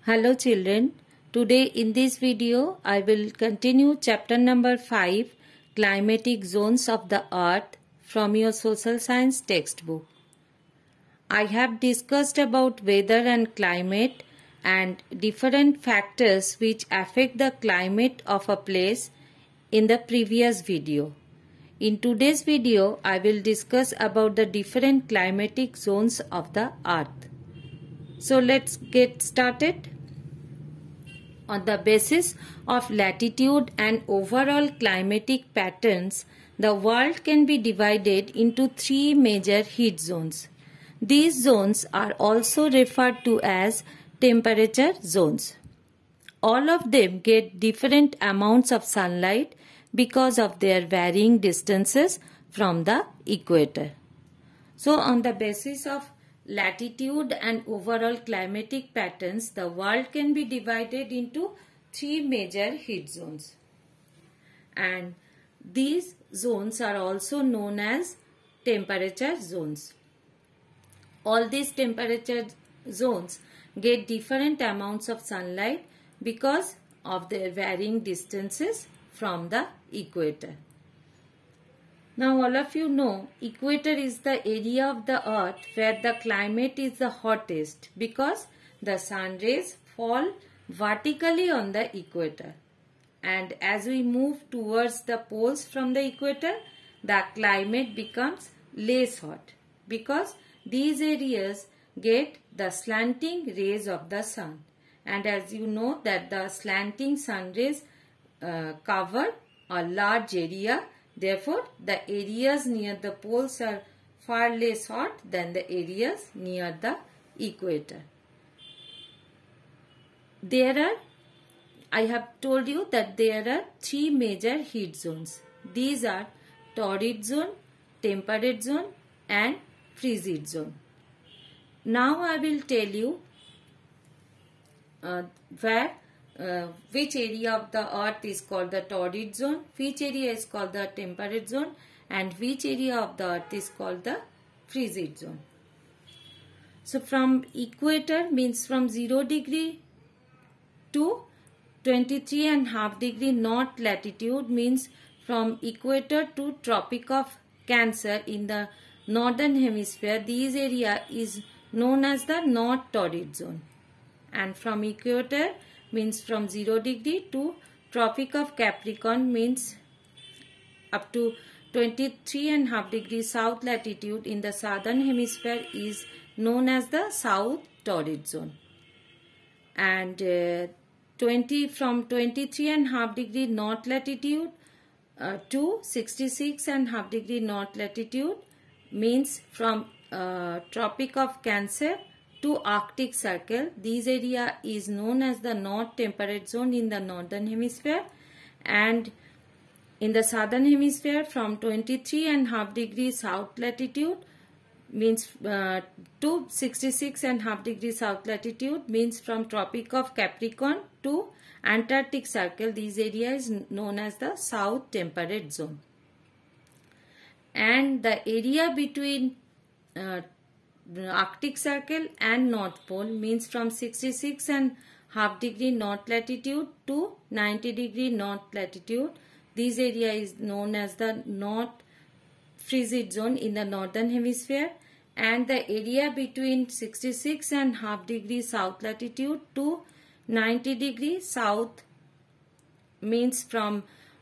Hello children, today in this video I will continue chapter number 5 Climatic Zones of the Earth from your social science textbook. I have discussed about weather and climate and different factors which affect the climate of a place in the previous video. In today's video I will discuss about the different climatic zones of the earth. So let's get started. On the basis of latitude and overall climatic patterns, the world can be divided into three major heat zones. These zones are also referred to as temperature zones. All of them get different amounts of sunlight because of their varying distances from the equator. So, on the basis of latitude and overall climatic patterns, the world can be divided into three major heat zones. And these zones are also known as temperature zones. All these temperature zones get different amounts of sunlight because of their varying distances from the equator. Now all of you know equator is the area of the earth where the climate is the hottest because the sun rays fall vertically on the equator. And as we move towards the poles from the equator, the climate becomes less hot because these areas get the slanting rays of the sun. And as you know that the slanting sun rays cover a large area. Therefore, the areas near the poles are far less hot than the areas near the equator. I have told you that there are three major heat zones. These are torrid zone, temperate zone and frigid zone. Now I will tell you which area of the earth is called the torrid zone, which area is called the temperate zone and which area of the earth is called the frigid zone. So from equator means from 0 degree to 23.5 degree north latitude means from equator to Tropic of Cancer in the northern hemisphere. This area is known as the north torrid zone. And from equator means from 0 degree to Tropic of Capricorn means up to 23.5 degrees south latitude in the southern hemisphere is known as the south torrid zone. And from 23.5 degree north latitude to 66.5 degree north latitude means from Tropic of Cancer to Arctic Circle. This area is known as the north temperate zone in the northern hemisphere, and in the southern hemisphere from 23.5 degrees south latitude means to 66.5 degrees south latitude means from Tropic of Capricorn to Antarctic Circle. This area is known as the south temperate zone. And the area between Arctic Circle and North Pole means from 66.5 degree north latitude to 90 degree north latitude. This area is known as the north frigid zone in the northern hemisphere, and the area between 66.5 degree south latitude to 90 degree south means from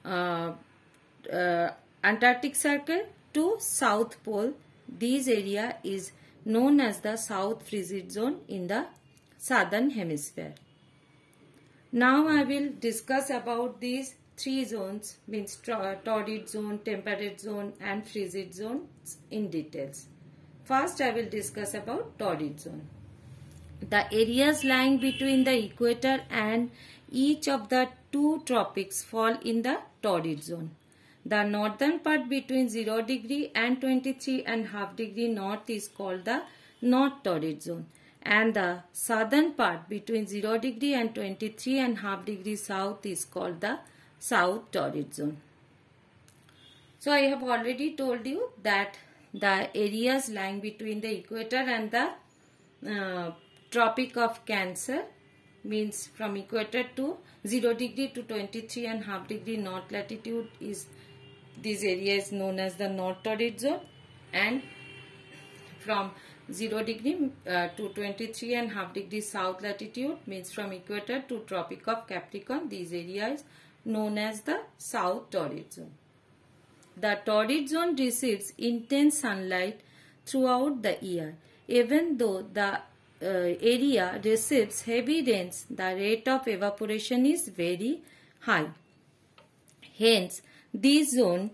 Antarctic Circle to South Pole. This area is known as the south frigid zone in the southern hemisphere. Now I will discuss about these three zones means torrid zone, temperate zone and frigid zones in details. First I will discuss about torrid zone. The areas lying between the equator and each of the two tropics fall in the torrid zone. The northern part between 0 degree and 23.5 degree north is called the north torrid zone, and the southern part between 0 degree and 23.5 degree south is called the south torrid zone. So I have already told you that the areas lying between the equator and the Tropic of Cancer means from equator to 0 degree to 23.5 degree north latitude is this area is known as the north torrid zone, and from 0 degree to 23.5 degree south latitude means from equator to Tropic of Capricorn, this area is known as the south torrid zone. The torrid zone receives intense sunlight throughout the year. Even though the area receives heavy rains, the rate of evaporation is very high. Hence, this zone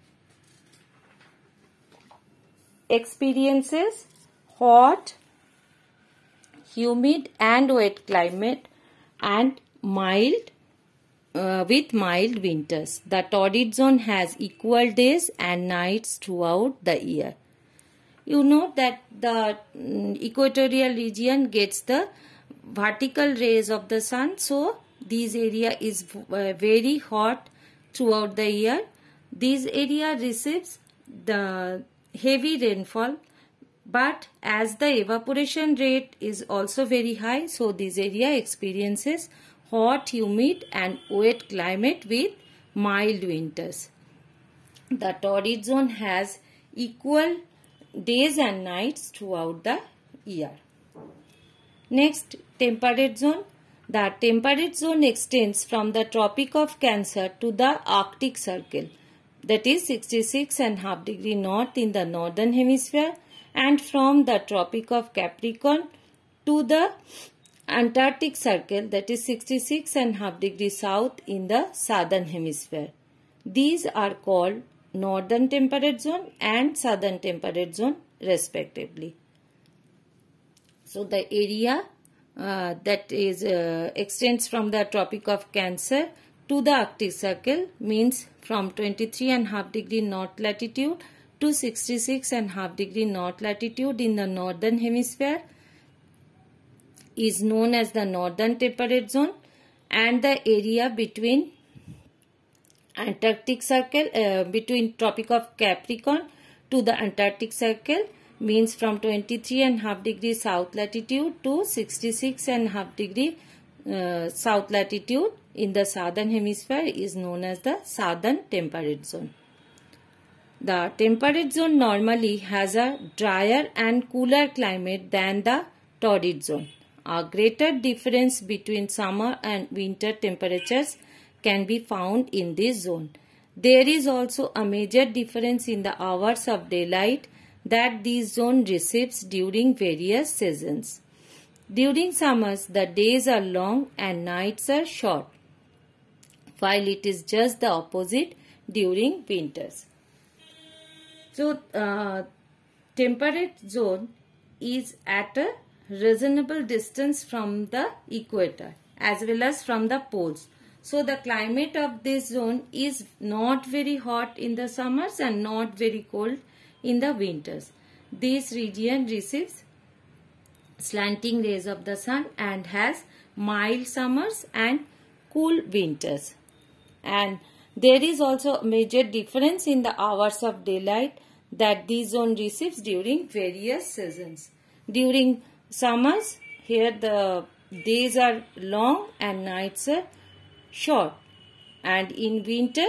experiences hot, humid and wet climate and mild with mild winters. The torrid zone has equal days and nights throughout the year. You know that the equatorial region gets the vertical rays of the sun, so this area is very hot throughout the year. This area receives the heavy rainfall, but as the evaporation rate is also very high, so this area experiences hot, humid and wet climate with mild winters. The torrid zone has equal days and nights throughout the year. Next, temperate zone. The temperate zone extends from the Tropic of Cancer to the Arctic Circle, that is 66.5 degree north in the northern hemisphere, and from the Tropic of Capricorn to the Antarctic Circle, that is 66.5 degree south in the southern hemisphere. These are called northern temperate zone and southern temperate zone respectively. So the area that is extends from the Tropic of Cancer to the Arctic Circle means from 23.5 degree north latitude to 66.5 degree north latitude in the northern hemisphere is known as the northern temperate zone, and the area between Antarctic Circle between Tropic of Capricorn to the Antarctic Circle means from 23.5 degree south latitude to 66.5 degree south latitude in the southern hemisphere is known as the southern temperate zone. The temperate zone normally has a drier and cooler climate than the torrid zone. A greater difference between summer and winter temperatures can be found in this zone. There is also a major difference in the hours of daylight that this zone receives during various seasons. During summers, the days are long and nights are short, while it is just the opposite during winters. So, temperate zone is at a reasonable distance from the equator as well as from the poles. So, the climate of this zone is not very hot in the summers and not very cold in the winters. This region receives slanting rays of the sun and has mild summers and cool winters. And there is also a major difference in the hours of daylight that this zone receives during various seasons. During summers, here the days are long and nights are short, and in winter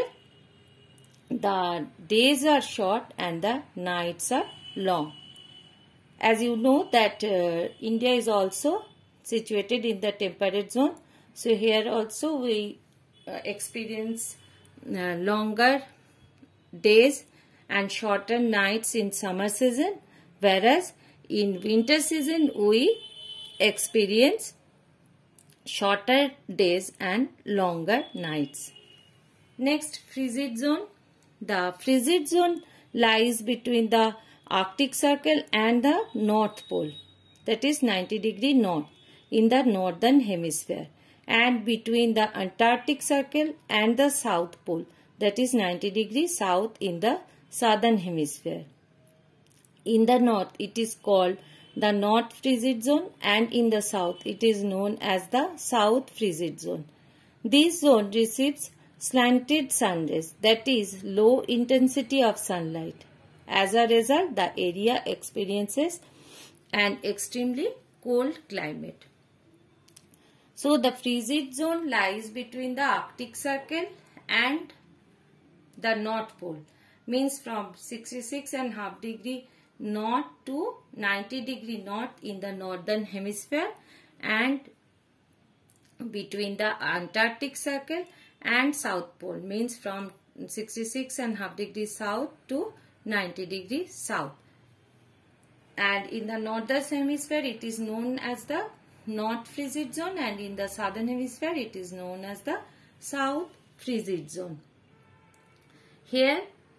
the days are short and the nights are long. As you know that India is also situated in the temperate zone, so here also we experience longer days and shorter nights in summer season, whereas in winter season we experience shorter days and longer nights. Next, frigid zone. The frigid zone lies between the Arctic Circle and the North Pole, that is 90 degree north in the northern hemisphere, and between the Antarctic Circle and the South Pole, that is 90 degrees south in the southern hemisphere. In the north it is called the North Frigid Zone, and in the south it is known as the South Frigid Zone. This zone receives slanted sun rays, that is low intensity of sunlight. As a result, the area experiences an extremely cold climate. So the frigid zone lies between the Arctic Circle and the North Pole, means from 66.5 degree north to 90 degree north in the northern hemisphere, and between the Antarctic Circle and South Pole, means from 66.5 degrees south to 90 degrees south. And in the northern hemisphere it is known as the North Frigid Zone, and in the southern hemisphere it is known as the South Frigid Zone. Here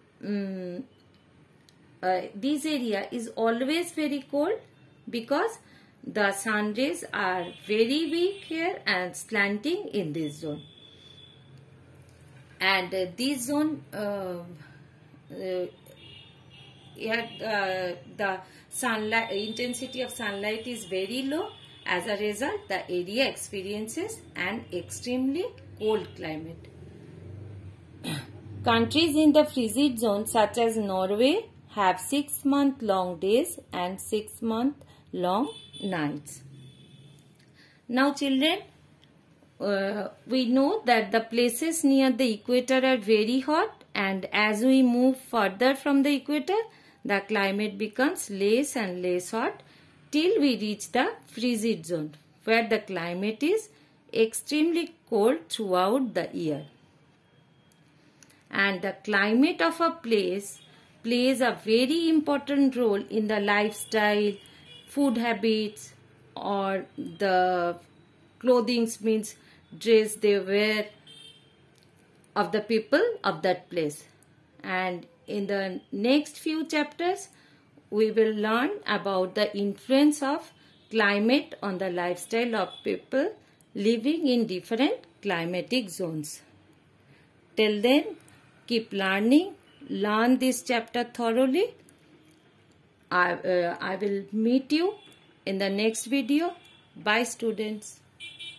this area is always very cold because the sun rays are very weak here and slanting in this zone. And this zone the sunlight intensity of sunlight is very low. As a result, the area experiences an extremely cold climate. Countries in the frigid zone such as Norway have 6-month-long days and 6-month-long nights. Now children, we know that the places near the equator are very hot, and as we move further from the equator, the climate becomes less and less hot till we reach the frigid zone, where the climate is extremely cold throughout the year. And the climate of a place plays a very important role in the lifestyle, food habits, or the clothing, means dress they wear, of the people of that place. And in the next few chapters, we will learn about the influence of climate on the lifestyle of people living in different climatic zones. Till then, keep learning. Learn this chapter thoroughly. I will meet you in the next video. Bye students.